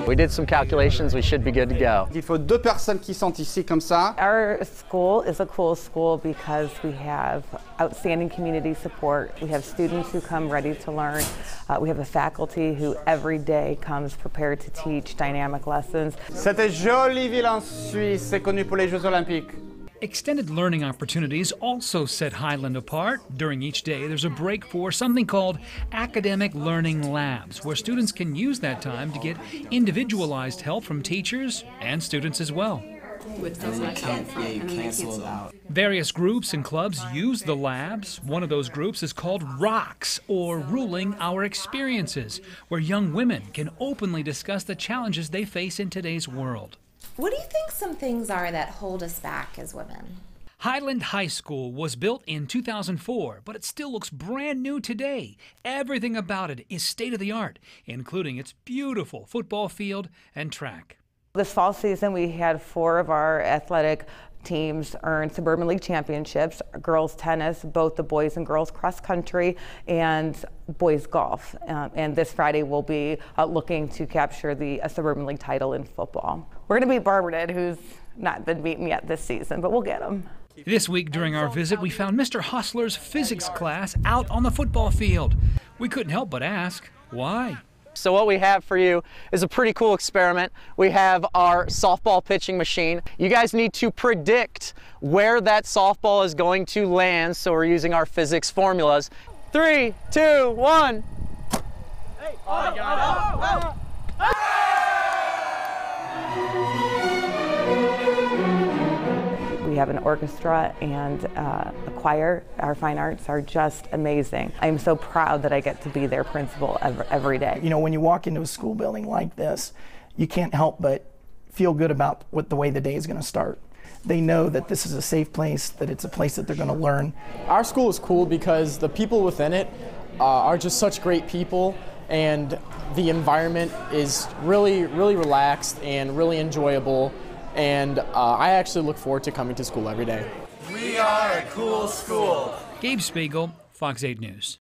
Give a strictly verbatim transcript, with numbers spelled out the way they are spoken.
We did some calculations, we should be good to go. Il faut deux personnes qui sont ici comme ça. Our school is a cool school because we have outstanding community support. We have students who come ready to learn. Uh, we have a faculty who every day comes prepared to teach dynamic lessons. Cette jolie ville en Suisse, c'est connu pour les Jeux Olympiques. Extended learning opportunities also set Highland apart. During each day, there's a break for something called academic learning labs, where students can use that time to get individualized help from teachers and students as well. Various groups and clubs use the labs. One of those groups is called ROCKS, or Ruling Our Experiences, where young women can openly discuss the challenges they face in today's world. What do you think some things are that hold us back as women? Highland High School was built in two thousand four, but it still looks brand new today. Everything about it is state-of-the-art, including its beautiful football field and track. This fall season, we had four of our athletic teams earn Suburban League championships, girls tennis, both the boys and girls cross country, and boys golf. Um, and this Friday we'll be uh, looking to capture the uh, Suburban League title in football. We're going to beat Barberton, who's not been beaten yet this season, but we'll get them. This week during our visit, we found Mister Hustler's physics class out on the football field. We couldn't help but ask, why? So what we have for you is a pretty cool experiment. We have our softball pitching machine. You guys need to predict where that softball is going to land, so we're using our physics formulas. Three, two, one. Hey. Oh, I got it. Oh, oh, oh. We have an orchestra and uh, a choir. Our fine arts are just amazing. I'm so proud that I get to be their principal every, every day. You know, when you walk into a school building like this, you can't help but feel good about what the way the day is going to start. They know that this is a safe place, that it's a place that they're going to learn. Our school is cool because the people within it uh, are just such great people, and the environment is really, really relaxed and really enjoyable. And uh, I actually look forward to coming to school every day. We are a cool school. Gabe Spiegel, Fox eight News.